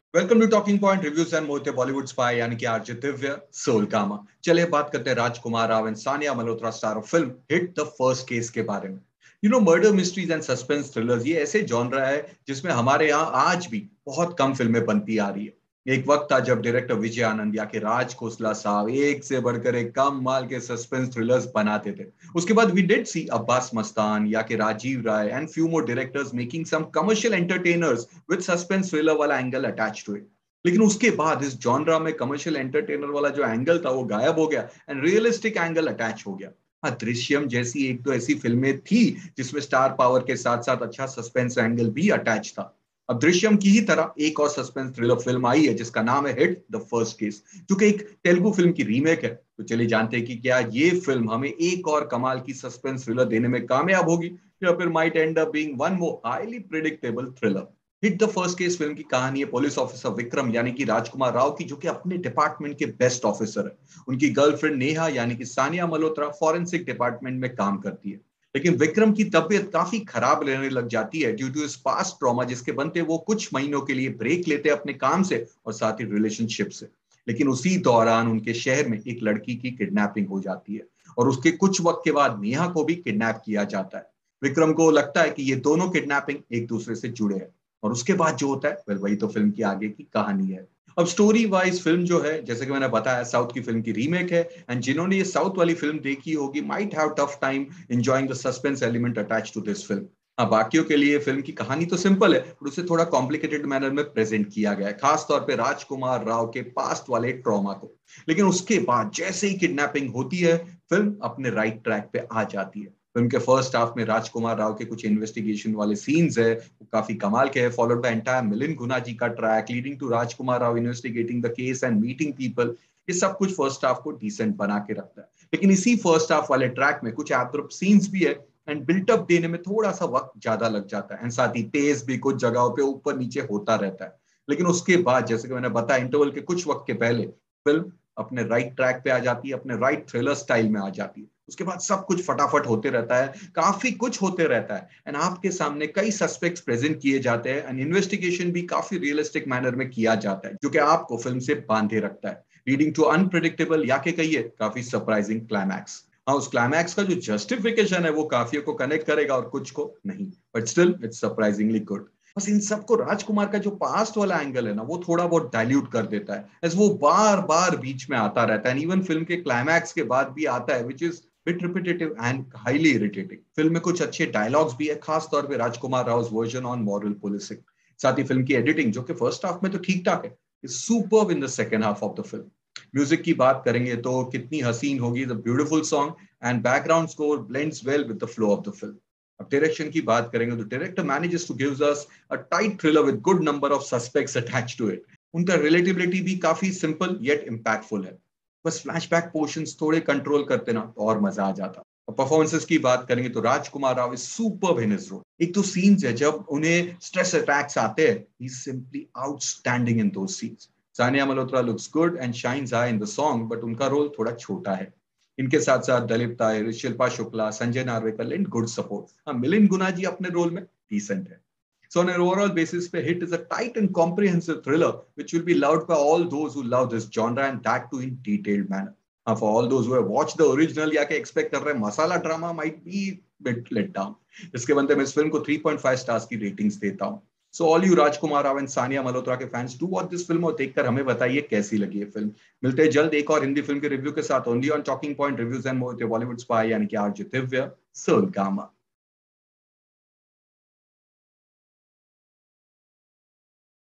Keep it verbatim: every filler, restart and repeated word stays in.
Welcome to talking point reviews and Mohit Bollywood spy यानी कि RJ Divya soul कामा। चलिए बात करते हैं Rajkumar Rao and Sania Malhotra star of film hit the first case के बारे में। You know murder mysteries and suspense thrillers ये ऐसे जॉनरा है जिसमें हमारे यहाँ आज भी बहुत कम फिल्में बनती आ रही है। एक वक्त था जब डायरेक्टर विजय आनंद या के राज खोसला साहब एक से बढ़कर एक कम माल के सस्पेंस थ्रिलर्स बनाते थे। उसके बाद we did see Abbas Mastan या K Rajiv Rai and few more directors making some commercial entertainers with suspense thriller वाला एंगल अटैच्ड टू इट। लेकिन उसके बाद इस जॉनरा में कमर्शियल एंटरटेनर वाला जो एंगल था वो गायब हो गया एंड रियलिस्टिक एंगल अटैच हो गया। हाँ, दृश्यम जैसी एक तो ऐसी फिल्में थी जिसमें स्टार पावर के साथ साथ अच्छा सस्पेंस एंगल भी अटैच था। अब दृश्यम की ही तरह एक और सस्पेंस थ्रिलर फिल्म आई है जिसका नाम है हिट द फर्स्ट केस, जो कि एक तेलुगु फिल्म की रीमेक है। तो चलिए जानते हैं कि क्या ये फिल्म हमें एक और कमाल की सस्पेंस थ्रिलर देने में कामयाब होगी या फिर might end up being one more highly predictable thriller. Hit the first case film की कहानी है पुलिस ऑफिसर विक्रम यानी कि राजकुमार राव की, जो कि अपने डिपार्टमेंट के बेस्ट ऑफिसर है। उनकी गर्लफ्रेंड नेहा यानी कि सानिया मल्होत्रा फॉरेंसिक डिपार्टमेंट में काम करती है। लेकिन विक्रम की तबीयत काफी खराब रहने लग जाती है ड्यू टू इस पास्ट ट्रॉमा, जिसके बनते वो कुछ महीनों के लिए ब्रेक लेते हैं अपने काम से और साथ ही रिलेशनशिप से। लेकिन उसी दौरान उनके शहर में एक लड़की की किडनैपिंग हो जाती है और उसके कुछ वक्त के बाद नेहा को भी किडनैप किया जाता है। विक्रम को लगता है कि ये दोनों किडनैपिंग एक दूसरे से जुड़े हैं और उसके बाद जो होता है वेल वही तो फिल्म की आगे की कहानी है। अब स्टोरी वाइज फिल्म जो है, जैसे कि मैंने बताया, साउथ की फिल्म की रीमेक है एंड जिन्होंने ये साउथ वाली फिल्म देखी होगी might have tough time enjoying the suspense element attached to this film. हाँ, बाकियों के लिए फिल्म की कहानी तो सिंपल है पर उसे थोड़ा कॉम्प्लिकेटेड मैनर में प्रेजेंट किया गया है, खास तौर पे राजकुमार राव के पास्ट वाले ट्रॉमा को। लेकिन उसके बाद जैसे ही किडनैपिंग होती है फिल्म अपने राइट ट्रैक पे आ जाती है। फिल्म के फर्स्ट हाफ में राजकुमार राव के कुछ इन्वेस्टिगेशन वाले सीन्स है वो काफी कमाल के हैं, followed by entire Milind Guna ji का track leading to Rajkumar Rao investigating the case and meeting people. ये सब कुछ फर्स्ट हाफ को डिसेंट बना के रखता है। लेकिन इसी फर्स्ट हाफ वाले ट्रैक में कुछ एब्रप्ट सीन्स भी है एंड बिल्टअप देने में थोड़ा सा वक्त ज्यादा लग जाता है एंड साथ ही तेज भी कुछ जगहों पे ऊपर नीचे होता रहता है। लेकिन उसके बाद जैसे कि मैंने बताया इंटरवल के कुछ वक्त के पहले फिल्म अपने राइट ट्रैक पे आ जाती है, अपने राइट थ्रिलर स्टाइल में आ जाती है। उसके बाद सब कुछ फटाफट होते रहता है, काफी कुछ होते रहता है एंड आपके सामने कई सस्पेक्ट्स प्रेजेंट किए जाते हैं एंड इन्वेस्टिगेशन भी काफी रियलिस्टिक मैनर में किया जाता है, जो कि आपको फिल्म से बांधे रखता है, लीडिंग टू अनप्रिडिक्टेबल या के कहिए काफी सरप्राइजिंग क्लाइमैक्स। हाँ, उस क्लाइमैक्स का जो जस्टिफिकेशन है वो काफियों को कनेक्ट करेगा और कुछ को नहीं, but still it's surprisingly good. बस इन सबको राजकुमार का जो पास्ट वाला एंगल है ना वो थोड़ा बहुत डाइल्यूट कर देता है, एज वो बार बार बीच में आता रहता है, इवन फिल्म के क्लाइमैक्स के बाद भी आता है, which is bit repetitive and highly irritating. Film में कुछ अच्छे डायलॉग्स भी है, खास तौर पे Rajkumar Rao version on moral policing. साथ ही फिल्म की एडिटिंग, जो कि फर्स्ट हाफ में तो ठीक ठाक है, is superb in the second half of the film. Music की बात करेंगे तो कितनी हसीन होगी the beautiful song and background score blends well with the flow of the film. अब डायरेक्शन की बात करेंगे तो director manages to gives us a tight thriller with good number of suspects attached to it. उनका relatability भी काफी simple yet impactful है। बस फ्लैशबैक पोर्शंस थोड़े कंट्रोल करते ना तो और मजा आ जाता। परफॉर्मेंसेस की बात करेंगे तो Rajkumar Rao is superb in his role. एक तो सीन्स है जब उन्हें स्ट्रेस अटैक्स आते हैं, he is simply outstanding in those scenes. Sania Malhotra looks good and shines high in the song, but उनका रोल थोड़ा छोटा है। इनके साथ साथ Dalip Tahir, Shilpa Shukla, Sanjay Narvekar lend good support. हाँ, मिलिंद गुना जी अपने रोल में डिसेंट है। So on an overall basis, पे Hit is a tight and comprehensive thriller which will be loved by all those who love this genre and that too in detailed manner. Uh, for all those who have watched the original या के expect कर रहे हैं masala drama might be bit let down. इसके बनते मैं इस film को three point five stars की रेटिंग्स देता हूँ। So all you Rajkummar Rao and Sania Malhotra के fans do watch this film और देखकर हमें बताइए कैसी लगी है फिल्म। मिलते हैं जल्द एक और हिंदी फिल्म के रिव्यू के साथ only on talking point reviews and more Bollywood spy यानी कि आरजे दिव्य सोल गामा।